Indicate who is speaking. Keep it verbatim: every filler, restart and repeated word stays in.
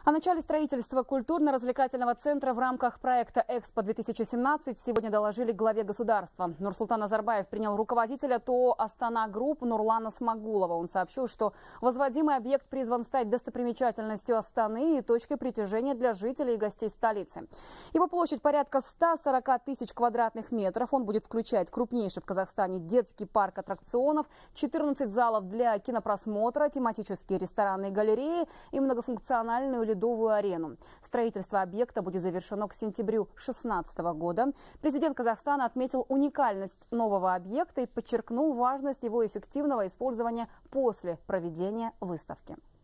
Speaker 1: О начале строительства культурно-развлекательного центра в рамках проекта «Экспо-две тысячи семнадцать» сегодня доложили главе государства. Нурсултан Назарбаев принял руководителя ТОО «Астана Групп» Нурлана Смагулова. Он сообщил, что возводимый объект призван стать достопримечательностью Астаны и точкой притяжения для жителей и гостей столицы. Его площадь порядка ста сорока тысяч квадратных метров. Он будет включать крупнейший в Казахстане детский парк аттракционов, четырнадцать залов для кинопросмотра, тематические рестораны и галереи и многофункциональную ледовую арену. Строительство объекта будет завершено к сентябрю две тысячи шестнадцатого года. Президент Казахстана отметил уникальность нового объекта и подчеркнул важность его эффективного использования после проведения выставки.